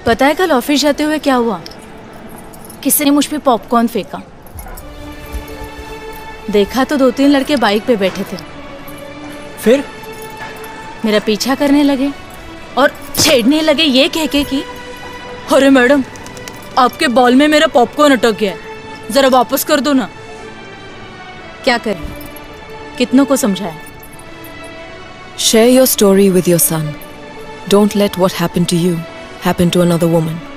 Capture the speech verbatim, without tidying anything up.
पता है कल ऑफिस जाते हुए क्या हुआ? किसी ने मुझ पे पॉपकॉर्न फेंका। देखा तो दो तीन लड़के बाइक पे बैठे थे। फिर मेरा पीछा करने लगे और छेड़ने लगे ये कह के कि अरे मैडम, आपके बॉल में मेरा पॉपकॉर्न अटक गया है, जरा वापस कर दो ना। क्या करें, कितनों को समझाएं? Share your story with your son. Don't let what happened to you happen to another woman.